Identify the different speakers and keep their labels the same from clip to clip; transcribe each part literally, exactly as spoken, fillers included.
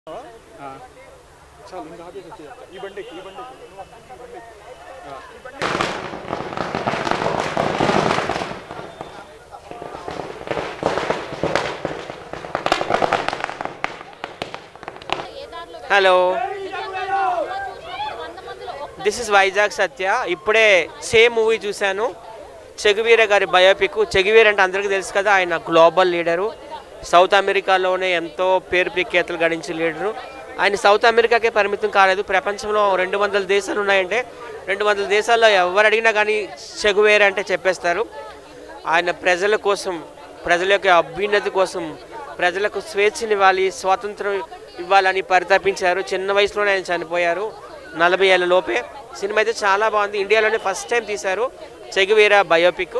Speaker 1: చాలు ఇంకా ఆపేసి వచ్చేది ఈ బండికి ఈ బండికి
Speaker 2: hello, this is Vizag Satya. ఇప్పుడే సేమ్ మూవీ చూశాను, చెగువీర గారి బయోపిక్. చెగువీర అంటే అందరికీ తెలుసు కదా, ఆయన గ్లోబల్ లీడరు, సౌత్ అమెరికాలోనే ఎంతో పేరు ప్రఖ్యాతులు గడించిన లీడరు. ఆయన సౌత్ అమెరికాకే పరిమితం కాలేదు, ప్రపంచంలో రెండు వందల దేశాలు ఉన్నాయంటే రెండు వందల దేశాల్లో ఎవరు అడిగినా కానీ చెగువీర అంటే చెప్పేస్తారు. ఆయన ప్రజల కోసం, ప్రజల యొక్క అభ్యున్నతి కోసం, ప్రజలకు స్వేచ్ఛనివ్వాలి, స్వాతంత్రం ఇవ్వాలని పరితపించారు. చిన్న వయసులోనే ఆయన చనిపోయారు, నలభై ఏళ్ళ లోపే. సినిమా అయితే చాలా బాగుంది. ఇండియాలోనే ఫస్ట్ టైం తీశారు చెగువీర బయోపిక్.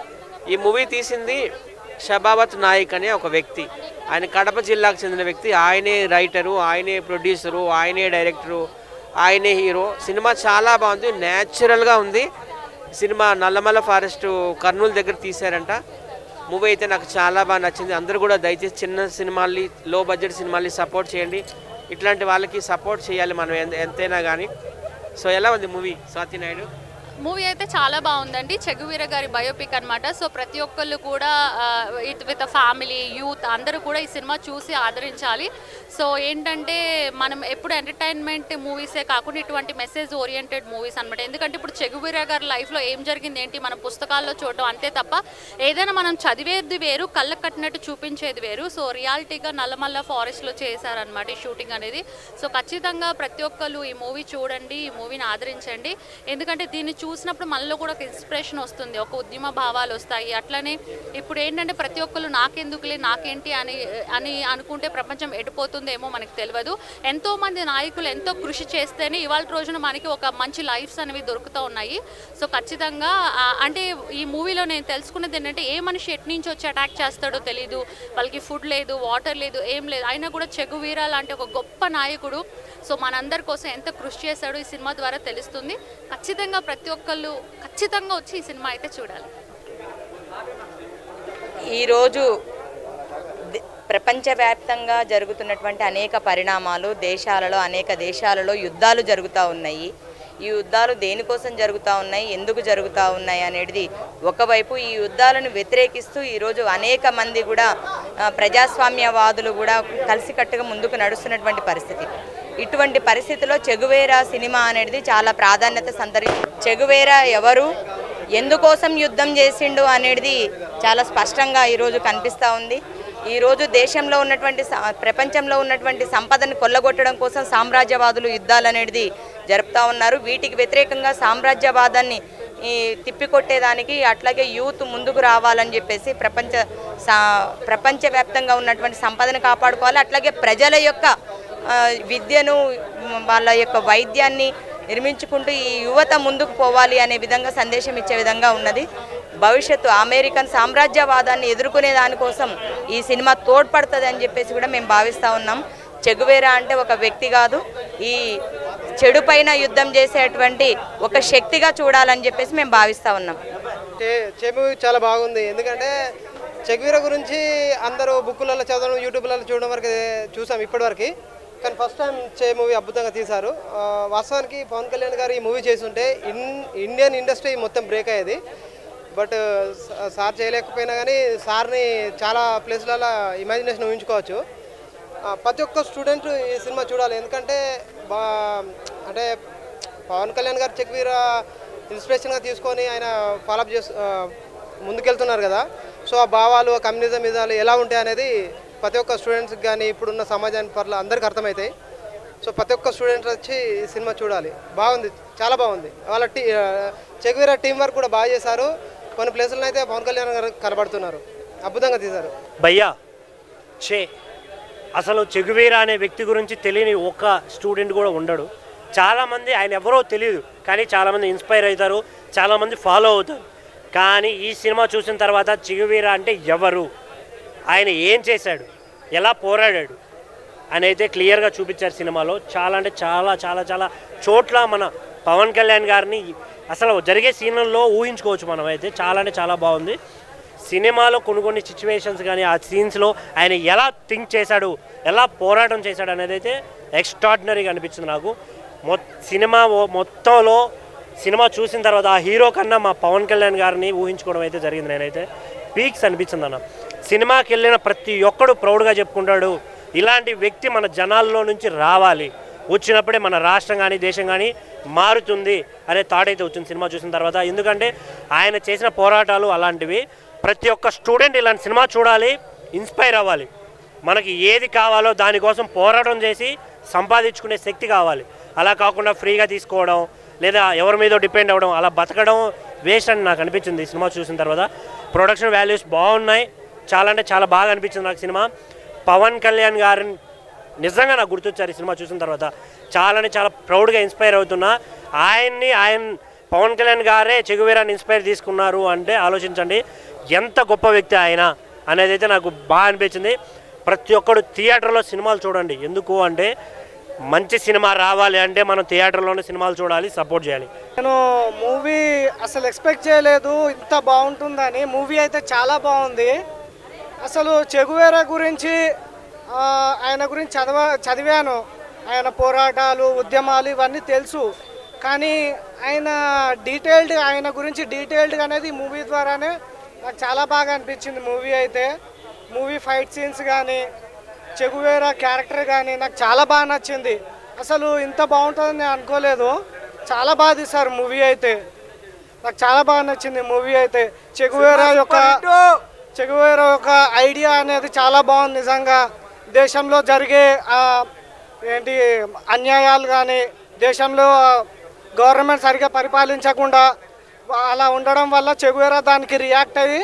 Speaker 2: ఈ మూవీ తీసింది షబావత్ నాయక్ అనే ఒక వ్యక్తి. ఆయన కడప జిల్లాకు చెందిన వ్యక్తి. ఆయనే రైటరు, ఆయనే ప్రొడ్యూసరు, ఆయనే డైరెక్టరు, ఆయనే హీరో. సినిమా చాలా బాగుంది, న్యాచురల్గా ఉంది. సినిమా నల్లమల్ల ఫారెస్ట్ కర్నూలు దగ్గర తీశారంట. మూవీ అయితే నాకు చాలా బాగా నచ్చింది. అందరూ కూడా దయచేసి చిన్న సినిమాల్ని, లో బడ్జెట్ సినిమాల్ని సపోర్ట్ చేయండి. ఇట్లాంటి వాళ్ళకి సపోర్ట్ చేయాలి మనం ఎంతైనా కానీ. సో ఎలా ఉంది మూవీ స్వాతి నాయుడు?
Speaker 3: మూవీ అయితే చాలా బాగుందండి. చెగువీర గారి బయోపిక్ అనమాట. సో ప్రతి ఒక్కళ్ళు కూడా విత్ విత్ ఫ్యామిలీ, యూత్ అందరూ కూడా ఈ సినిమా చూసి ఆదరించాలి. సో ఏంటంటే మనం ఎప్పుడు ఎంటర్టైన్మెంట్ మూవీసే కాకుండా ఇటువంటి మెసేజ్ ఓరియంటెడ్ మూవీస్ అనమాట. ఎందుకంటే ఇప్పుడు చెగువీర గారి లైఫ్లో ఏం జరిగింది ఏంటి మన పుస్తకాల్లో చూడటం అంతే తప్ప, ఏదైనా మనం చదివేది వేరు, కళ్ళకు కట్టినట్టు చూపించేది వేరు. సో రియాలిటీగా నల్లమల్ల ఫారెస్ట్లో చేశారనమాట ఈ షూటింగ్ అనేది. సో ఖచ్చితంగా ప్రతి ఒక్కళ్ళు ఈ మూవీ చూడండి, ఈ మూవీని ఆదరించండి. ఎందుకంటే దీన్ని చూసినప్పుడు మనలో కూడా ఒక ఇన్స్పిరేషన్ వస్తుంది, ఒక ఉద్యమ భావాలు వస్తాయి. అట్లనే ఇప్పుడు ఏంటంటే ప్రతి ఒక్కరు నాకెందుకులే, నాకేంటి అని అని అనుకుంటే ప్రపంచం ఎడిపోతుందేమో మనకు తెలియదు. ఎంతోమంది నాయకులు ఎంతో కృషి చేస్తేనే ఇవాళ రోజున మనకి ఒక మంచి లైఫ్స్ అనేవి దొరుకుతూ ఉన్నాయి. సో ఖచ్చితంగా అంటే ఈ మూవీలో నేను తెలుసుకున్నది ఏంటంటే, ఏ మనిషి ఎటు నుంచి వచ్చి అటాక్ చేస్తాడో తెలీదు, వాళ్ళకి ఫుడ్ లేదు, వాటర్ లేదు, ఏం లేదు, అయినా కూడా చెగువీర లాంటి ఒక గొప్ప నాయకుడు సో మనందరి కోసం ఎంత కృషి చేశాడో ఈ సినిమా ద్వారా తెలుస్తుంది. ఖచ్చితంగా ప్రతి ఒక్కళ్ళు ఖచ్చితంగా వచ్చి ఈ సినిమా అయితే చూడాలి.
Speaker 4: ఈరోజు ప్రపంచవ్యాప్తంగా జరుగుతున్నటువంటి అనేక పరిణామాలు, దేశాలలో అనేక దేశాలలో యుద్ధాలు జరుగుతూ ఉన్నాయి. ఈ యుద్ధాలు దేనికోసం జరుగుతూ ఉన్నాయి, ఎందుకు జరుగుతూ ఉన్నాయి అనేది ఒకవైపు, ఈ యుద్ధాలను వ్యతిరేకిస్తూ ఈరోజు అనేక మంది కూడా ప్రజాస్వామ్యవాదులు కూడా కలిసికట్టుగా ముందుకు నడుస్తున్నటువంటి పరిస్థితి. ఇటువంటి పరిస్థితిలో చెగువీర సినిమా అనేది చాలా ప్రాధాన్యత సంతరి. చెగువీర ఎవరు, ఎందుకోసం యుద్ధం చేసిండు అనేది చాలా స్పష్టంగా ఈరోజు కనిపిస్తూ ఉంది. ఈరోజు దేశంలో ఉన్నటువంటి, ప్రపంచంలో ఉన్నటువంటి సంపదను కొల్లగొట్టడం కోసం సామ్రాజ్యవాదులు యుద్ధాలు అనేది జరుపుతూ ఉన్నారు. వీటికి వ్యతిరేకంగా సామ్రాజ్యవాదాన్ని తిప్పికొట్టేదానికి అట్లాగే యూత్ ముందుకు రావాలని చెప్పేసి ప్రపంచ ప్రపంచవ్యాప్తంగా ఉన్నటువంటి సంపదను కాపాడుకోవాలి. అట్లాగే ప్రజల యొక్క విద్యను, వాళ్ళ యొక్క వైద్యాన్ని నిర్మించుకుంటూ ఈ యువత ముందుకు పోవాలి అనే విధంగా సందేశం ఇచ్చే విధంగా ఉన్నది. భవిష్యత్తు అమెరికన్ సామ్రాజ్యవాదాన్ని ఎదుర్కొనే దానికోసం ఈ సినిమా తోడ్పడుతుంది అని చెప్పేసి కూడా మేము భావిస్తూ ఉన్నాం. చెగువీర అంటే ఒక వ్యక్తి కాదు, ఈ చెడు పైన యుద్ధం చేసేటువంటి ఒక శక్తిగా చూడాలని చెప్పేసి మేము భావిస్తూ ఉన్నాం.
Speaker 5: చెగు చాలా బాగుంది. ఎందుకంటే చెగువీర గురించి అందరూ బుక్కులలో చదవడం, యూట్యూబ్లలో చూడడం వరకు చూసాం ఇప్పటివరకు. కానీ ఫస్ట్ టైం చే మూవీ అద్భుతంగా తీశారు. వాస్తవానికి పవన్ కళ్యాణ్ గారు ఈ మూవీ చేస్తుంటే ఇన్ ఇండియన్ ఇండస్ట్రీ మొత్తం బ్రేక్ అయ్యేది. బట్ సార్ చేయలేకపోయినా కానీ సార్ని చాలా ప్లేస్లలో ఇమాజినేషన్ ఊహించుకోవచ్చు. ప్రతి ఒక్క స్టూడెంట్ ఈ సినిమా చూడాలి. ఎందుకంటే బా అంటే పవన్ కళ్యాణ్ గారు చెగువీర ఇన్స్పిరేషన్గా తీసుకొని ఆయన ఫాలోఅప్ చేస్తూ ముందుకెళ్తున్నారు కదా. సో ఆ భావాలు, కమ్యూనిజం విధాలు ఎలా ఉంటాయి అనేది ప్రతి ఒక్క స్టూడెంట్స్కి కానీ ఇప్పుడున్న సమాజానికి పట్ల అందరికీ అర్థమవుతాయి. సో ప్రతి ఒక్క స్టూడెంట్ వచ్చి ఈ సినిమా చూడాలి. బాగుంది, చాలా బాగుంది. వాళ్ళ టీ చెగువీర టీం వర్క్ కూడా బాగా చేశారు. కొన్ని ప్లేసులను అయితే పవన్ కళ్యాణ్ గారు కనబడుతున్నారు, అద్భుతంగా తీశారు.
Speaker 6: భయ్యా చే అసలు చెగువీర అనే వ్యక్తి గురించి తెలియని ఒక స్టూడెంట్ కూడా ఉండడు. చాలామంది ఆయన ఎవరో తెలియదు, కానీ చాలామంది ఇన్స్పైర్ అవుతారు, చాలామంది ఫాలో అవుతారు. కానీ ఈ సినిమా చూసిన తర్వాత చెగువీర అంటే ఎవరు, ఆయన ఏం చేశాడు, ఎలా పోరాడాడు అని అయితే క్లియర్గా చూపించారు సినిమాలో. చాలా అంటే చాలా చాలా చాలా చోట్ల మన పవన్ కళ్యాణ్ గారిని అసలు జరిగే సీన్లలో ఊహించుకోవచ్చు మనం. అయితే చాలా అంటే చాలా బాగుంది సినిమాలో కొన్ని కొన్ని సిచ్యువేషన్స్ కానీ ఆ సీన్స్లో ఆయన ఎలా థింక్ చేశాడు, ఎలా పోరాటం చేశాడు అనేది అయితే ఎక్స్ట్రాడినరీగా అనిపించింది నాకు. మొ సినిమా మొత్తంలో సినిమా చూసిన తర్వాత ఆ హీరో కన్నా మా పవన్ కళ్యాణ్ గారిని ఊహించుకోవడం అయితే జరిగింది. నేనైతే పీక్స్ అనిపించింది అన్న. సినిమాకి వెళ్ళిన ప్రతి ఒక్కడు ప్రౌడ్గా చెప్పుకుంటాడు, ఇలాంటి వ్యక్తి మన జనాల్లో నుంచి రావాలి, వచ్చినప్పుడే మన రాష్ట్రం కానీ దేశం కానీ మారుతుంది అనే థాట్ అయితే వచ్చింది సినిమా చూసిన తర్వాత. ఎందుకంటే ఆయన చేసిన పోరాటాలు అలాంటివి. ప్రతి ఒక్క స్టూడెంట్ ఇలాంటి సినిమా చూడాలి, ఇన్స్పైర్ అవ్వాలి. మనకి ఏది కావాలో దానికోసం పోరాటం చేసి సంపాదించుకునే శక్తి కావాలి. అలా కాకుండా ఫ్రీగా తీసుకోవడం లేదా ఎవరి మీద డిపెండ్ అవ్వడం, అలా బతకడం వేస్ట్ అని నాకు అనిపించింది సినిమా చూసిన తర్వాత. ప్రొడక్షన్ వాల్యూస్ బాగున్నాయి, చాలా అంటే చాలా బాగా అనిపించింది నాకు సినిమా. పవన్ కళ్యాణ్ గారిని నిజంగా నాకు గుర్తొచ్చారు ఈ సినిమా చూసిన తర్వాత. చాలా అంటే చాలా ప్రౌడ్గా ఇన్స్పైర్ అవుతున్నా. ఆయన్ని ఆయన పవన్ కళ్యాణ్ గారే చెగువీరాన్ని ఇన్స్పైర్ తీసుకున్నారు అంటే ఆలోచించండి ఎంత గొప్ప వ్యక్తి ఆయన అనేది అయితే నాకు బాగా అనిపించింది. ప్రతి ఒక్కడు థియేటర్లో సినిమాలు చూడండి. ఎందుకు అంటే మంచి సినిమా రావాలి అంటే మనం థియేటర్లోనే సినిమాలు చూడాలి, సపోర్ట్ చేయాలి.
Speaker 7: నేను మూవీ అసలు ఎక్స్పెక్ట్ చేయలేదు ఇంత బాగుంటుందని. మూవీ అయితే చాలా బాగుంది. అసలు చెగువేరా గురించి ఆయన గురించి చదవ చదివాను ఆయన పోరాటాలు, ఉద్యమాలు ఇవన్నీ తెలుసు. కానీ ఆయన డీటెయిల్డ్ ఆయన గురించి డీటెయిల్డ్గా అనేది మూవీ ద్వారానే నాకు చాలా బాగా అనిపించింది. మూవీ అయితే మూవీ ఫైట్ సీన్స్ కానీ చెగువేరా క్యారెక్టర్ కానీ నాకు చాలా బాగా నచ్చింది. అసలు ఇంత బాగుంటుందని నేను అనుకోలేదు. చాలా బాగా తీశారు మూవీ అయితే. నాకు చాలా బాగా నచ్చింది మూవీ అయితే. చెగువేరా యొక్క చెగువేరా యొక్క ఐడియా అనేది చాలా బాగుంది నిజంగా. దేశంలో జరిగే ఏంటి అన్యాయాలు కానీ, దేశంలో గవర్నమెంట్ సరిగ్గా పరిపాలించకుండా అలా ఉండడం వల్ల చెగువేరా దానికి రియాక్ట్ అయ్యి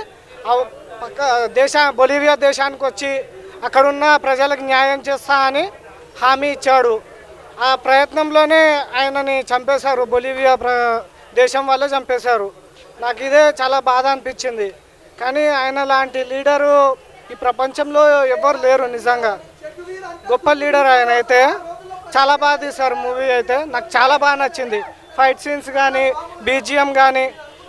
Speaker 7: పక్క దేశ బొలివియా దేశానికి వచ్చి అక్కడున్న ప్రజలకు న్యాయం చేస్తా అని హామీ ఇచ్చాడు. ఆ ప్రయత్నంలోనే ఆయనని చంపేశారు, బొలివియా ప్ర దేశం వల్ల చంపేశారు. నాకు ఇదే చాలా బాధ అనిపించింది. కానీ ఆయన లాంటి లీడరు ఈ ప్రపంచంలో ఎవరు లేరు. నిజంగా గొప్ప లీడర్ ఆయన అయితే. చాలా బాగా తీశారు మూవీ అయితే. నాకు చాలా బాగా నచ్చింది. ఫైట్ సీన్స్ కానీ, బీజిఎం కానీ,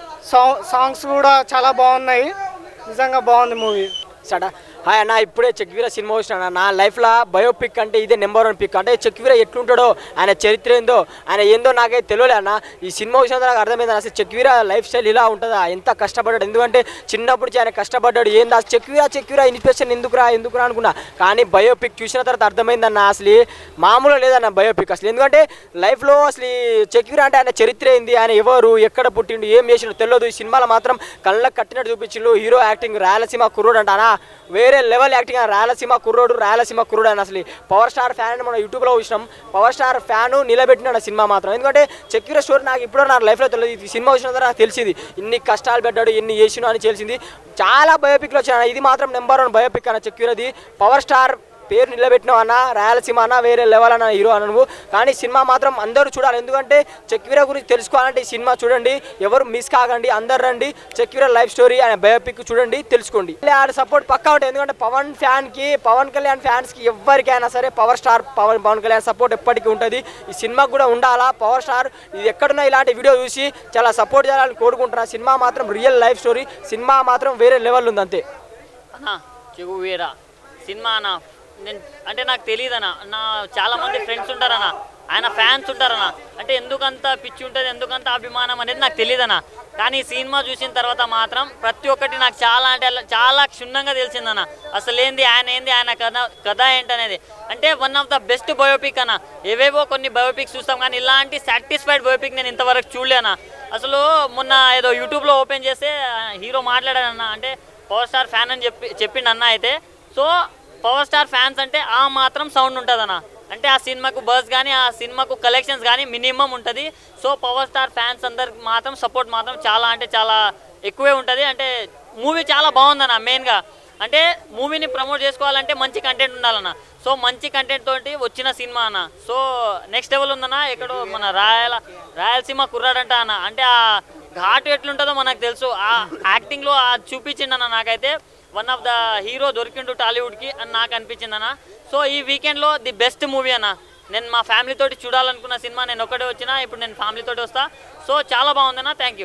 Speaker 7: సాంగ్స్ కూడా చాలా బాగున్నాయి. నిజంగా బాగుంది మూవీ.
Speaker 8: సడా హాయ్ అన్న, ఇప్పుడే చెక్వీరా సినిమా వచ్చినా నా లైఫ్లో బయోపిక్ అంటే ఇదే నెంబర్ వన్ పిక్. అంటే చెక్వీరా ఎట్లుంటాడో, ఆయన చరిత్ర ఏందో, ఆయన ఏందో నాకైతే తెలియలే అన్న. ఈ సినిమా వచ్చిన నాకు అర్థమైంది అసలు చెక్వీరా లైఫ్ స్టైల్ ఇలా ఉంటుందా, ఎంత కష్టపడ్డాడు. ఎందుకంటే చిన్నప్పుడు ఆయన కష్టపడ్డాడు. ఏంది అసలు చెక్వీరా చెక్వీరా ఇన్స్పిరేషన్ ఎందుకురా ఎందుకురా అనుకున్నా. కానీ బయోపిక్ చూసిన తర్వాత అర్థమైందన్న అసలు మామూలు లేదన్న బయోపిక్ అసలు. ఎందుకంటే లైఫ్లో అసలు చెక్వీరా అంటే ఆయన చరిత్ర ఏంది, ఆయన ఎవరు, ఎక్కడ పుట్టిండు, ఏం చేసిండు తెలియదు. ఈ సినిమాలో మాత్రం కళ్ళకు కట్టినట్టు చూపించిండు. హీరో యాక్టింగ్ రాయలసీమ కుర్రోడు అంట అన్న, వేరే లెవెల్ యాక్టింగ్. రాయలసీమ కుర్రోడు రాయలసీమ కుర్రోడు అని అసలు పవర్ స్టార్ ఫ్యాన్ అని మనం యూట్యూబ్లో చూసినాం. పవర్ స్టార్ ఫ్యాను నిలబెట్టినాడు సినిమా మాత్రం. ఎందుకంటే చెక్వీరా స్టోరీ నాకు ఇప్పుడు నా లైఫ్లో తెలియదు. ఈ సినిమా వచ్చిన తర్వాత నాకు తెలిసింది ఇన్ని కష్టాలు పెట్టాడు, ఎన్ని చేసినా అని తెలిసింది. చాలా బయోపిక్లు వచ్చాయి, ఇది మాత్రం నెంబర్ వన్ బయోపిక్ అన్న చెక్వీరాది. పవర్ స్టార్ పేరు నిలబెట్టినావు అన్న, రాయలసీమ అన్న, వేరే లెవెల్ అన్న హీరో అన్న నువ్వు. కానీ సినిమా మాత్రం అందరూ చూడాలి. ఎందుకంటే చెక్వీరా గురించి తెలుసుకోవాలంటే ఈ సినిమా చూడండి, ఎవరు మిస్ కాకండి, అందరు రండి. చెక్వీరా లైఫ్ స్టోరీ ఆయన బయోపిక్ చూడండి, తెలుసుకోండి. ఆడ సపోర్ట్ పక్కా ఉంటుంది. ఎందుకంటే పవన్ ఫ్యాన్కి, పవన్ కళ్యాణ్ ఫ్యాన్స్కి ఎవరికైనా సరే power star Pawan Pawan Kalyan support ఎప్పటికీ ఉంటుంది. ఈ సినిమాకు కూడా ఉండాలా పవర్ స్టార్. ఇది ఎక్కడున్నా ఇలాంటి వీడియో చూసి చాలా సపోర్ట్ చేయాలని కోరుకుంటున్నాను. సినిమా మాత్రం రియల్ లైఫ్ స్టోరీ. సినిమా మాత్రం వేరే లెవెల్ ఉంది అంతే
Speaker 9: అన్న. చెగువీరా సినిమా అన్న నేను అంటే నాకు తెలియదన్న. నా చాలామంది ఫ్రెండ్స్ ఉంటారన్న, ఆయన ఫ్యాన్స్ ఉంటారన్న. అంటే ఎందుకంత పిచ్చి ఉంటుంది, ఎందుకంత అభిమానం అనేది నాకు తెలియదన్న. కానీ సినిమా చూసిన తర్వాత మాత్రం ప్రతి ఒక్కటి నాకు చాలా అంటే చాలా క్షుణ్ణంగా తెలిసిందన్న. అసలు ఏంది ఆయన ఏంది ఆయన కథ కథ ఏంటనేది. అంటే one of the best biopic అన్న. ఏవేవో కొన్ని బయోపిక్స్ చూస్తాం కానీ ఇలాంటి సాటిస్ఫైడ్ బయోపిక్ నేను ఇంతవరకు చూడలేనా. అసలు మొన్న ఏదో యూట్యూబ్లో ఓపెన్ చేస్తే హీరో మాట్లాడాడన్న, అంటే పవర్ స్టార్ ఫ్యాన్ అని చెప్పి చెప్పిండు అన్న. అయితే సో పవర్ స్టార్ ఫ్యాన్స్ అంటే ఆ మాత్రం సౌండ్ ఉంటుంది అన్న. అంటే ఆ సినిమాకు బస్ కానీ ఆ సినిమాకు కలెక్షన్స్ కానీ మినిమం ఉంటుంది. సో పవర్ స్టార్ ఫ్యాన్స్ అందరికి మాత్రం సపోర్ట్ మాత్రం చాలా అంటే చాలా ఎక్కువే ఉంటుంది. అంటే మూవీ చాలా బాగుందన్న. మెయిన్గా అంటే మూవీని ప్రమోట్ చేసుకోవాలంటే మంచి కంటెంట్ ఉండాలన్న. సో మంచి కంటెంట్ తోటి వచ్చిన సినిమా అన్న. సో నెక్స్ట్ లెవెల్ ఉందన్న. ఎక్కడో మన రాయల రాయలసీమ కుర్రాడంట అన్న. అంటే ఆ ఘాటు ఎట్లుంటుందో మనకు తెలుసు. ఆ యాక్టింగ్లో చూపించిండన్న. నాకైతే వన్ ఆఫ్ ద హీరో దొరికిండు టాలీవుడ్కి అని నాకు అనిపించింది అన్న. సో ఈ వీకెండ్లో ది బెస్ట్ మూవీ అన్న. నేను మా ఫ్యామిలీతోటి చూడాలనుకున్న సినిమా నేను ఒక్కడే వచ్చినా, ఇప్పుడు నేను ఫ్యామిలీతోటి వస్తా. సో చాలా బాగుందన్న. Thank you.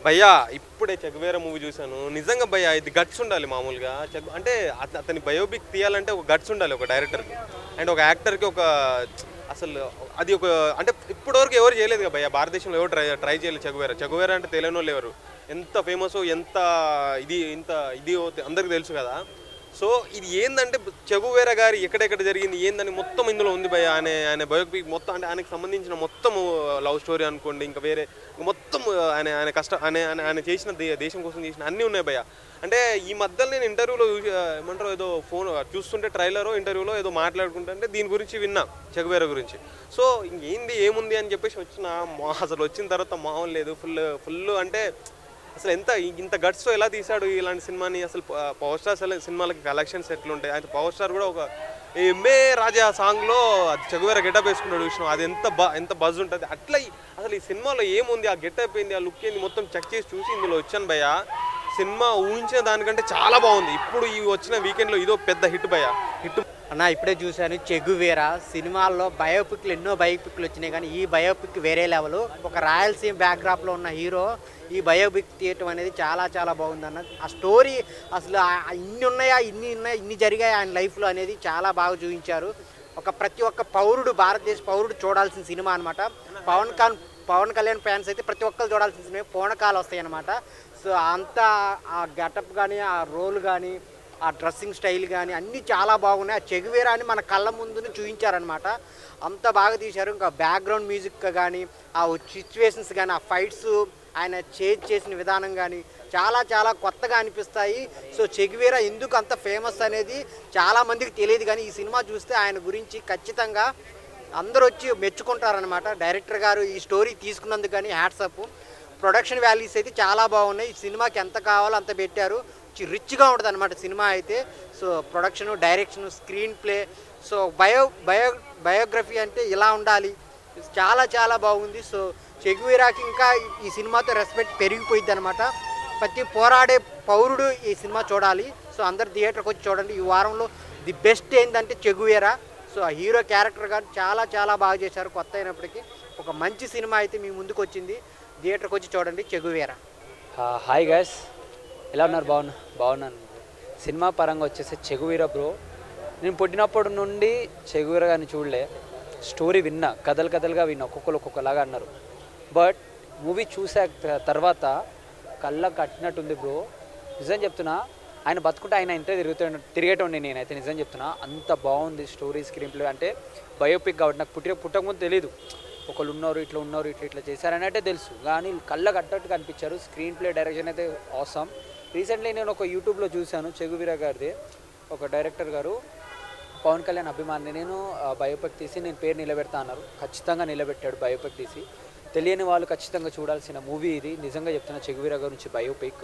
Speaker 10: భయ్యా ఇప్పుడే చెగువేరా మూవీ చూశాను. నిజంగా భయ్యా ఇది గట్స్ ఉండాలి మామూలుగా. అంటే అతని బయోపిక్ తీయాలంటే ఒక గట్స్ ఉండాలి ఒక డైరెక్టర్కి అండ్ ఒక యాక్టర్కి. ఒక అసలు అది ఒక అంటే ఇప్పటివరకు ఎవరు చేయలేదు కదా భయ్యా, భారతదేశంలో ఎవరు ట్రై ట్రై చేయలేదు చెగువేరా. చెగువేరా అంటే తెలియని వాళ్ళు ఎవరు, ఎంత ఫేమస్, ఎంత ఇది ఇంత ఇది అందరికి తెలుసు కదా. సో ఇది ఏంటంటే చెగువేరా గారి ఎక్కడెక్కడ జరిగింది ఏందని మొత్తం ఇందులో ఉంది భయ. ఆయన ఆయన బయోపిక్ మొత్తం అంటే ఆయనకు సంబంధించిన మొత్తం లవ్ స్టోరీ అనుకోండి, ఇంకా వేరే మొత్తం ఆయన ఆయన కష్ట ఆయన ఆయన చేసిన దేశం కోసం చేసిన అన్నీ ఉన్నాయి భయ. అంటే ఈ మధ్యలో నేను ఇంటర్వ్యూలో ఏమంటారు ఏదో ఫోన్ చూస్తుంటే ట్రైలరో ఇంటర్వ్యూలో ఏదో మాట్లాడుకుంటుంటే దీని గురించి విన్నా, చెగువేరా గురించి. సో ఇంకేంది ఏముంది అని చెప్పేసి వచ్చిన అసలు వచ్చిన తర్వాత మామూలు లేదు. ఫుల్ ఫుల్ అంటే అసలు ఎంత ఇంత గట్స్తో ఎలా తీశాడు ఇలాంటి సినిమాని. అసలు పవర్ స్టార్స్ సినిమాలకి కలెక్షన్స్ ఎట్లుంటాయి. అయితే పవర్ స్టార్ కూడా ఒక ఎంఏ రాజా సాంగ్లో చెగువేరా గెటప్ వేసుకున్నాడు విషయం, అది ఎంత బ ఎంత బజ్ ఉంటుంది. అట్లా అసలు ఈ సినిమాలో ఏముంది, ఆ గెటప్ ఏంది, ఆ లుక్ ఏంది మొత్తం చెక్ చేసి చూసి ఇందులో వచ్చాను భయ్య. సినిమా ఊహించిన దానికంటే చాలా బాగుంది. ఇప్పుడు ఈ వచ్చిన వీకెండ్లో ఇదో పెద్ద హిట్ భయ్య, హిట్
Speaker 11: అన్న. ఇప్పుడే చూశాను చెగువేరా. సినిమాల్లో బయోపిక్లు ఎన్నో బయోపిక్లు వచ్చినాయి, కానీ ఈ బయోపిక్ వేరే లెవెల్. ఒక రాయలసీమ బ్యాక్డ్రాప్లో ఉన్న హీరో ఈ బయోపిక్ తీయటం అనేది చాలా చాలా బాగుందన్న. ఆ స్టోరీ అసలు ఇన్ని ఉన్నాయా, ఇన్ని ఉన్నాయా, ఇన్ని జరిగాయి ఆయన లైఫ్లో అనేది చాలా బాగా చూపించారు. ఒక ప్రతి ఒక్క పౌరుడు, భారతదేశ పౌరుడు చూడాల్సిన సినిమా అనమాట. పవన్ కళ్యాణ్ పవన్ కళ్యాణ్ ఫ్యాన్స్ అయితే ప్రతి ఒక్కరు చూడాల్సిన సినిమా. పూనకాలు వస్తాయి అనమాట. సో అంతా ఆ గెటప్ కానీ, ఆ రోల్ కానీ, ఆ డ్రెస్సింగ్ స్టైల్ కానీ అన్నీ చాలా బాగున్నాయి. ఆ చెగువేరాని మన కళ్ళ ముందుని చూపించారనమాట. అంత బాగా తీశారు. ఇంకా బ్యాక్గ్రౌండ్ మ్యూజిక్ కానీ, ఆ సిచ్యువేషన్స్ కానీ, ఆ ఫైట్స్ ఆయన చేంజ్ చేసిన విధానం కానీ చాలా చాలా కొత్తగా అనిపిస్తాయి. సో చెగువేరా ఎందుకు అంత ఫేమస్ అనేది చాలామందికి తెలియదు, కానీ ఈ సినిమా చూస్తే ఆయన గురించి ఖచ్చితంగా అందరూ వచ్చి మెచ్చుకుంటారనమాట. డైరెక్టర్ గారు ఈ స్టోరీ తీసుకున్నందుకు కానీ హ్యాట్సప్. ప్రొడక్షన్ వాల్యూస్ అయితే చాలా బాగున్నాయి. ఈ సినిమాకి ఎంత కావాలో అంత పెట్టారు. రిచ్గా ఉంటుంది అనమాట సినిమా అయితే. So production, direction, screenplay, so bio bio biography అంటే ఇలా ఉండాలి. చాలా చాలా బాగుంది. సో చెగువేరాకి ఇంకా ఈ సినిమాతో రెస్పెక్ట్ పెరిగిపోయింది అనమాట. ప్రతి పోరాడే పౌరుడు ఈ సినిమా చూడాలి. సో అందరు థియేటర్కి వచ్చి చూడండి. ఈ వారంలో ది బెస్ట్ ఏంటంటే చెగువేరా. సో ఆ హీరో క్యారెక్టర్ కానీ చాలా చాలా బాగా చేశారు. కొత్త అయినప్పటికీ ఒక మంచి సినిమా అయితే మీ ముందుకు వచ్చింది. థియేటర్కి వచ్చి చూడండి చెగువేరా.
Speaker 12: హాయ్ గైస్, ఎలా ఉన్నారు? బాగున్నా బాగున్నాను. సినిమా పరంగా వచ్చేసి చెగువేరా బ్రో, నేను పుట్టినప్పటి నుండి చెగువేరా గారిని చూడలే. స్టోరీ విన్నా, కథలు కథలుగా విన్నా, ఒక్కొక్కరు ఒక్కొక్కలాగా అన్నారు. బట్ మూవీ చూసా తర్వాత కళ్ళ కట్టినట్టుంది బ్రో. నిజం చెప్తున్నా, ఆయన బతుకుంటే ఆయన ఇంతే తిరుగుతూ తిరిగేటండి నేనైతే. నిజం చెప్తున్నా, అంత బాగుంది స్టోరీ, స్క్రీన్ ప్లే. అంటే బయోపిక్ కాబట్టి నాకు పుట్టిన పుట్టకముందు తెలీదు. ఒకళ్ళు ఉన్నారు, ఇట్లా ఉన్నారు, ఇట్లా ఇట్లా చేశారనైతే తెలుసు, కానీ కళ్ళ కట్టట్టుగా అనిపించారు. స్క్రీన్ ప్లే, డైరెక్షన్ అయితే ఆసమ్. రీసెంట్లీ నేను ఒక యూట్యూబ్లో చూశాను చెగువేరా గారిది. ఒక డైరెక్టర్ గారు పవన్ కళ్యాణ్ అభిమాని, నేను బయోపిక్ తీసి నేను పేరు నిలబెడతా అన్నారు. ఖచ్చితంగా నిలబెట్టాడు బయోపిక్ తీసి. తెలియని వాళ్ళు ఖచ్చితంగా చూడాల్సిన మూవీ ఇది. నిజంగా చెప్తున్నా, చెగువేరా గురించి బయోపిక్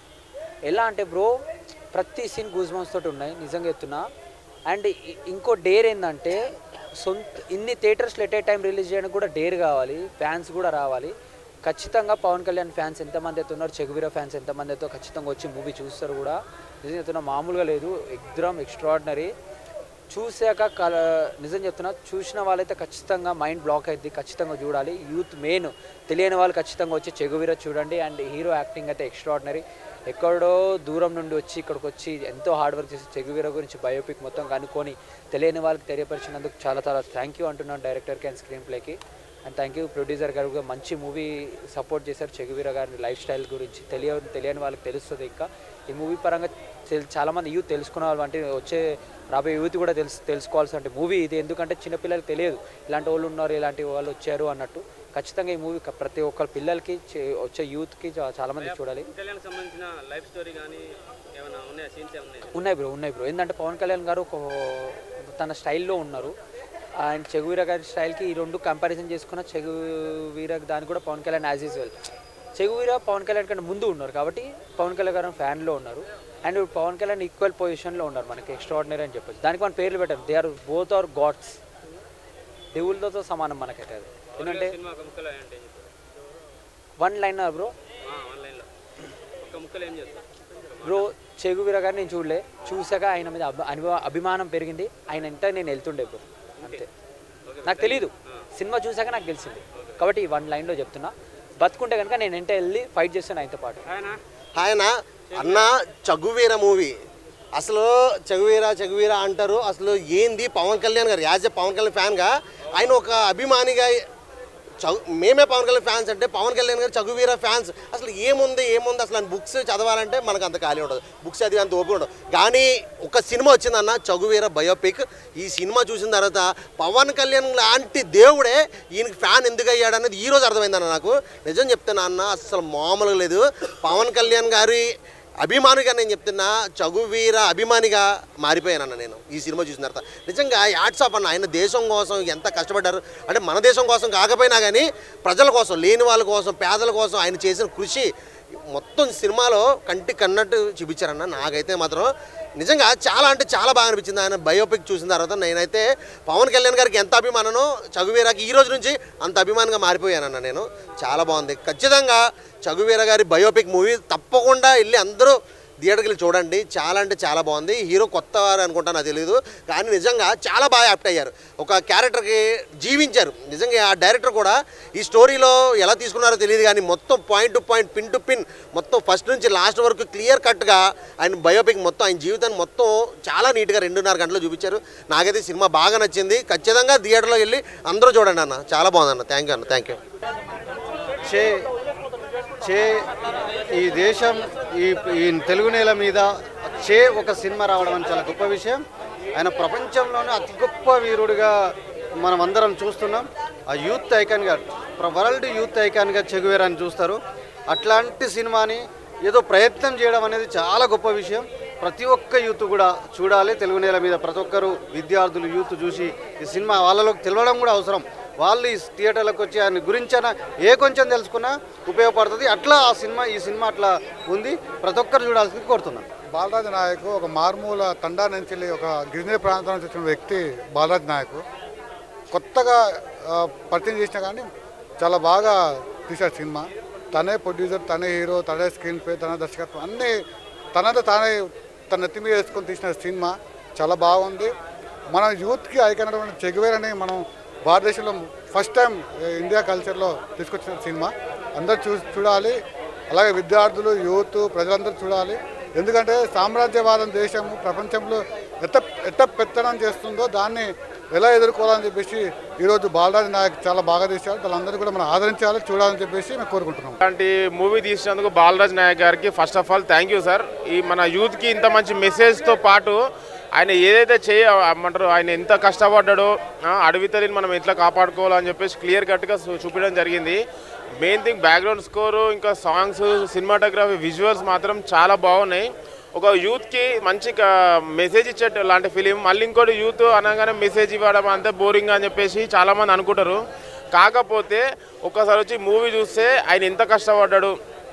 Speaker 12: ఎలా అంటే బ్రో, ప్రతి సీన్ గూజ్ బంప్స్ తోటి ఉన్నాయి. నిజంగా చెప్తున్నా. అండ్ ఇంకో డేర్ ఏంటంటే, సొంత ఇన్ని థియేటర్స్లో ఎట్ ఏ టైం రిలీజ్ చేయడానికి కూడా డేర్ కావాలి, ఫ్యాన్స్ కూడా రావాలి. ఖచ్చితంగా పవన్ కళ్యాణ్ ఫ్యాన్స్ ఎంతమంది అయితే ఉన్నారు, చెగువేరా ఫ్యాన్స్ ఎంతమంది అయితే ఖచ్చితంగా వచ్చి మూవీ చూస్తారు కూడా. నిజం చెప్తున్నా, మామూలుగా లేదు, ఎగ్దమ్ ఎక్స్ట్రాడినరీ. చూశాక కల నిజం చెప్తున్నా, చూసిన వాళ్ళైతే ఖచ్చితంగా మైండ్ బ్లాక్ అవుతుంది, ఖచ్చితంగా చూడాలి. యూత్ మెయిన్, తెలియని వాళ్ళు ఖచ్చితంగా వచ్చి చెగువేరా చూడండి. అండ్ హీరో యాక్టింగ్ అయితే ఎక్స్ట్రాడినరీ. ఎక్కడో దూరం నుండి వచ్చి ఇక్కడికి వచ్చి ఎంతో హార్డ్ వర్క్ చేసి చెగువేరా గురించి బయోపిక్ మొత్తం కనుక్కొని తెలియని వాళ్ళకి తెలియపరిచినందుకు చాలా చాలా థ్యాంక్ యూ అంటున్నాను డైరెక్టర్కి అండ్ స్క్రీన్ ప్లేకి. అండ్ థ్యాంక్ యూ ప్రొడ్యూసర్ గారు, మంచి మూవీ సపోర్ట్ చేశారు. చెగువేరా గారి లైఫ్ స్టైల్ గురించి తెలియ తెలియని వాళ్ళకి తెలుస్తుంది. ఇంకా ఈ మూవీ పరంగా చాలామంది యూత్ తెలుసుకునే వాళ్ళు, అంటే వచ్చే రాబోయే యూత్ కూడా తెలుసు తెలుసుకోవాల్సిన మూవీ ఇది. ఎందుకంటే చిన్నపిల్లలకి తెలియదు ఇలాంటి వాళ్ళు ఉన్నారు, ఇలాంటి వాళ్ళు వచ్చారు అన్నట్టు. ఖచ్చితంగా ఈ మూవీ ప్రతి ఒక్క పిల్లలకి, వచ్చే యూత్కి చాలామంది చూడాలి. ఉన్నాయి బ్రో, ఉన్నాయి బ్రో. ఏంటంటే పవన్ కళ్యాణ్ గారు ఒక తన స్టైల్లో ఉన్నారు. అండ్ చెగువేరా గారి స్టైల్కి ఈ రెండు కంపారిజన్ చేసుకున్న చెగువేరా దానికి కూడా Pawan Kalyan as usual. Che Guevara Pawan Kalyan కంటే ముందు ఉన్నారు కాబట్టి పవన్ కళ్యాణ్ గారు ఫ్యాన్లో ఉన్నారు. అండ్ పవన్ కళ్యాణ్ ఈక్వల్ పొజిషన్లో ఉన్నారు. మనకి ఎక్స్ట్రాడినరీ అని చెప్పచ్చు. దానికి మన పేర్లు పెట్టారు. They are both are gods, దేవుళ్ళతో సమానం మనకైతే. అది ఎందుకంటే one line bro bro Che Guevara గారిని నేను చూడలే. చూసాక ఆయన మీద అనుభవ అభిమానం పెరిగింది. ఆయన ఎంత నేను వెళ్తుండే బ్రో, అంతే. నాకు తెలీదు, సినిమా చూసాక నాకు తెలిసింది కాబట్టి ఈ వన్ లైన్లో చెప్తున్నా. బతుకుంటే కనుక నేను వెంట వెళ్ళి ఫైట్ చేస్తాను ఆయనతో పాటు.
Speaker 13: ఆయన అన్న చగువీర మూవీ అసలు చగువీర చగువీర అంటారు. అసలు ఏంది పవన్ కళ్యాణ్ గారు యాజ్ ఎ పవన్ కళ్యాణ్ ఫ్యాన్గా ఆయన ఒక అభిమానిగా చగు మేమే పవన్ కళ్యాణ్ ఫ్యాన్స్ అంటే పవన్ కళ్యాణ్ గారు చగువీర ఫ్యాన్స్ అసలు ఏముంది ఏముంది అసలు బుక్స్ చదవాలంటే మనకు అంత ఖాళీ ఉండదు, బుక్స్ చదివి అంత ఓపిక ఉండదు. కానీ ఒక సినిమా వచ్చిందన్న చగువీర బయోపిక్. ఈ సినిమా చూసిన తర్వాత పవన్ కళ్యాణ్ లాంటి దేవుడే ఈయనకి ఫ్యాన్ ఎందుకు అయ్యాడనేది ఈరోజు అర్థమైందన్న నాకు. నిజం చెప్తున్నా అన్న అసలు మామూలుగా లేదు. పవన్ కళ్యాణ్ గారి అభిమానిగా నేను చెప్తున్నా చగువీర అభిమానిగా మారిపోయానన్న నేను ఈ సినిమా చూసిన తర్వాత. నిజంగా యాడ్స్ ఆఫ్ అన్న ఆయన దేశం కోసం ఎంత కష్టపడ్డారు అంటే మన దేశం కోసం కాకపోయినా కానీ ప్రజల కోసం, లేని వాళ్ళ కోసం, పేదల కోసం ఆయన చేసిన కృషి మొత్తం సినిమాలో కంటి కన్నట్టు చూపించారన్న. నాకైతే మాత్రం నిజంగా చాలా అంటే చాలా బాగా అనిపించింది ఆయన బయోపిక్ చూసిన తర్వాత. నేనైతే పవన్ కళ్యాణ్ గారికి ఎంత అభిమాననో చగువీరాకి ఈ రోజు నుంచి అంత అభిమానంగా మారిపోయానన్న నేను. చాలా బాగుంది. ఖచ్చితంగా చగువీర గారి బయోపిక్ మూవీ తప్పకుండా వెళ్ళి అందరూ థియేటర్కి వెళ్ళి చూడండి. చాలా అంటే చాలా బాగుంది. హీరో కొత్త వారు అనుకుంటా నాకు తెలియదు, కానీ నిజంగా చాలా బాగా యాప్ట్ అయ్యారు. ఒక క్యారెక్టర్కి జీవించారు. నిజంగా ఆ డైరెక్టర్ కూడా ఈ స్టోరీలో ఎలా తీసుకున్నారో తెలియదు, కానీ మొత్తం point to point, pin to pin మొత్తం ఫస్ట్ నుంచి లాస్ట్ వరకు క్లియర్ కట్గా ఆయన బయోపిక్ మొత్తం ఆయన జీవితాన్ని మొత్తం చాలా నీట్గా రెండున్నర గంటలు చూపించారు. నాకైతే సినిమా బాగా నచ్చింది. ఖచ్చితంగా థియేటర్లో వెళ్ళి అందరూ చూడండి అన్న. చాలా బాగుందన్న. థ్యాంక్ యూ అన్న. Thank you.
Speaker 14: చే చే ఈ దేశం ఈ ఈ తెలుగు నేల మీద చే ఒక సినిమా రావడం అని చాలా గొప్ప విషయం. ఆయన ప్రపంచంలోనే అతి గొప్ప వీరుడిగా మనం అందరం చూస్తున్నాం. ఆ యూత్ ఐకాన్గా, వరల్డ్ యూత్ ఐకాన్గా చెగువేరాని చూస్తారు. అట్లాంటి సినిమాని ఏదో ప్రయత్నం చేయడం అనేది చాలా గొప్ప విషయం. ప్రతి ఒక్క యూత్ కూడా చూడాలి. తెలుగు నేల మీద ప్రతి ఒక్కరు విద్యార్థులు యూత్ చూసి ఈ సినిమా వాళ్ళలోకి తెలవడం కూడా అవసరం. వాళ్ళు ఈ థియేటర్లకు వచ్చి ఆయన గురించైనా ఏ కొంచెం తెలుసుకున్నా ఉపయోగపడుతుంది. అట్లా ఆ సినిమా ఈ సినిమా అట్లా ఉంది. ప్రతి ఒక్కరు చూడాల్సింది కోరుతున్నాను.
Speaker 15: బాలరాజ్ నాయక్ ఒక మారుమూల తండా నుంచి వెళ్ళి ఒక గిరిజన ప్రాంతం నుంచి వచ్చిన వ్యక్తి బాలరాజ్ నాయక్. కొత్తగా పరిచయం చేసినా కానీ చాలా బాగా తీశాడు సినిమా. తనే ప్రొడ్యూసర్, తనే హీరో, తనే స్క్రీన్ ప్లే, తన దర్శకత్వం అన్నీ తనంతా తానే తన నెత్తి మీద వేసుకొని తీసిన సినిమా చాలా బాగుంది. మన యూత్కి ఐకాన్ చెగువేరని మనం భారతదేశంలో ఫస్ట్ టైం ఇండియా కల్చర్లో తీసుకొచ్చిన సినిమా అందరూ చూ చూడాలి. అలాగే విద్యార్థులు, యూత్, ప్రజలందరూ చూడాలి. ఎందుకంటే సామ్రాజ్యవాదం దేశము ప్రపంచంలో ఎట్ట ఎట్ట పెత్తనం చేస్తుందో దాన్ని ఎలా ఎదుర్కోవాలని చెప్పేసి ఈరోజు బాలరాజ్ నాయక్ చాలా బాగా తీశారు. వాళ్ళందరూ కూడా మనం ఆదరించాలి, చూడాలని చెప్పేసి మేము కోరుకుంటున్నాం.
Speaker 16: అలాంటి మూవీ తీసినందుకు బాలరాజ్ నాయక్ గారికి first of all thank you sir. ఈ మన యూత్కి ఇంత మంచి మెసేజ్తో పాటు ఆయన ఏదైతే చేయమంటారు, ఆయన ఎంత కష్టపడ్డాడో, అడవి తల్లిని మనం ఎట్లా కాపాడుకోవాలని చెప్పేసి క్లియర్ కట్గా చూపించడం జరిగింది. మెయిన్ థింగ్ బ్యాక్గ్రౌండ్ స్కోరు, ఇంకా సాంగ్స్, సినిమాటోగ్రఫీ, విజువల్స్ మాత్రం చాలా బాగున్నాయి. ఒక యూత్కి మంచి మెసేజ్ ఇచ్చే లాంటి ఫిలిం. మళ్ళీ ఇంకోటి యూత్ అనగానే మెసేజ్ ఇవ్వడం అంతే బోరింగ్ అని చెప్పేసి చాలామంది అనుకుంటారు. కాకపోతే ఒక్కసారి వచ్చి మూవీ చూస్తే ఆయన ఎంత కష్టపడ్డాడు,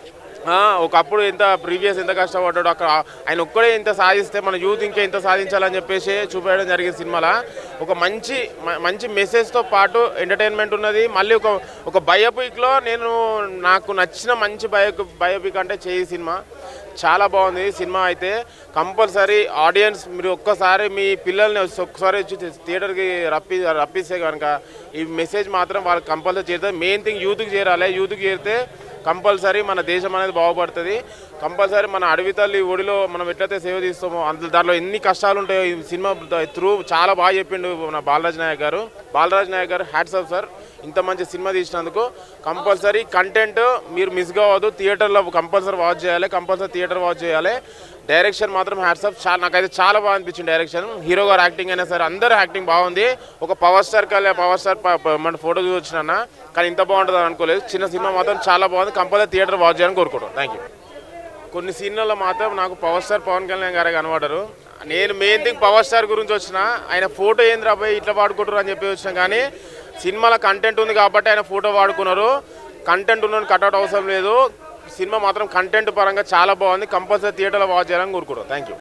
Speaker 16: ఒకప్పుడు ఎంత ప్రీవియస్ ఎంత కష్టపడ్డాడు, అక్కడ ఆయన ఒక్కడే ఇంత సాధిస్తే మన యూత్ ఇంకా ఎంత సాధించాలని చెప్పేసి చూపించడం జరిగింది సినిమాలో. ఒక మంచి మంచి మెసేజ్తో పాటు ఎంటర్టైన్మెంట్ ఉన్నది. మళ్ళీ ఒక ఒక బయోపిక్లో నేను నాకు నచ్చిన మంచి బయో బయోపిక్ అంటే చేయి సినిమా. చాలా బాగుంది సినిమా. అయితే కంపల్సరీ ఆడియన్స్ మీరు ఒక్కసారి మీ పిల్లల్ని ఒక్కసారి వచ్చి థియేటర్కి రప్పి రప్పిస్తే కనుక ఈ మెసేజ్ మాత్రం వాళ్ళకి కంపల్సరీ చేరుతుంది. మెయిన్ థింగ్ యూత్కి చేరాలి. యూత్కి చేరితే కంపల్సరీ మన దేశం అనేది బాగుపడుతుంది. కంపల్సరీ మన అడవి తల్లి ఒడిలో మనం ఎట్లయితే సేవ తీస్తామో అందులో దాంట్లో ఎన్ని కష్టాలు ఉంటాయో ఈ సినిమా త్రూ చాలా బాగా చెప్పిండు మన బాలరాజ్ నాయక్ గారు. బాలరాజ్ నాయక్ గారు హ్యాట్స్ ఆఫ్ సార్. ఇంత మంచి సినిమా తీసినందుకు. కంపల్సరీ కంటెంట్ మీరు మిస్ కావద్దు. థియేటర్లో కంపల్సరీ వాచ్ చేయాలి. కంపల్సరీ థియేటర్ వాచ్ చేయాలి. డైరెక్షన్ మాత్రం హ్యాట్స్ ఆఫ్. చాలా నాకైతే చాలా బాగా అనిపించింది డైరెక్షన్. హీరో గారు యాక్టింగ్ అయినా సరే అందరూ యాక్టింగ్ బాగుంది. ఒక పవర్ స్టార్ కల్లా పవర్ స్టార్ మన ఫోటో చూసినా కానీ ఇంత బాగుంటుంది అనుకోలేదు. చిన్న సినిమా మాత్రం చాలా బాగుంది. కంపల్సరీ థియేటర్ వాచ్ చేయాలని కోరుకుంటాం. Thank you. కొన్ని సీన్లలో మాత్రం నాకు పవర్ స్టార్ పవన్ కళ్యాణ్ గారే కనబడరు. నేను మెయిన్ థింగ్ పవర్ స్టార్ గురించి వచ్చిన ఆయన ఫోటో ఏంది రాబోయే ఇట్లా వాడుకుంటారు అని చెప్పి వచ్చినా కానీ సినిమాలో కంటెంట్ ఉంది కాబట్టి ఆయన ఫోటో వాడుకున్నారు. కంటెంట్ ఉన్న కట్అవుట్ అవసరం లేదు. సినిమా మాత్రం కంటెంట్ పరంగా చాలా బాగుంది. కంపల్సరీ థియేటర్లో వాచ్ చేయాలని కోరుకుంటాం. Thank you.